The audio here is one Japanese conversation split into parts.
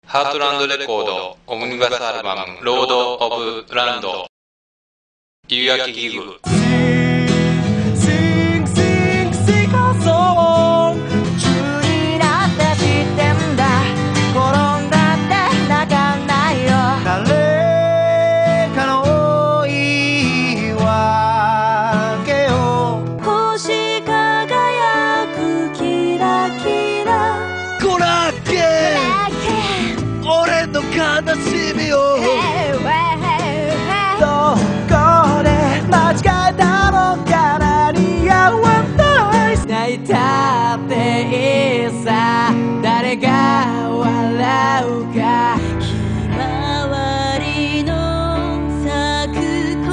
ハートランドレコードオムニバスアルバムロード・オブ・ランド夕焼けギグ。 悲しみをどこで間違えたのかな似合わない泣いたっていいさ誰が笑うかひまわりの咲く頃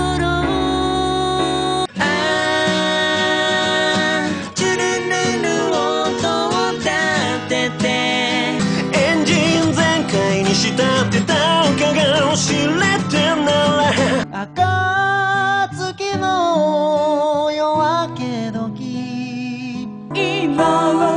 チュルルル音を立ててエンジン全開にしたってたかが知れてなら暁の夜明け時今は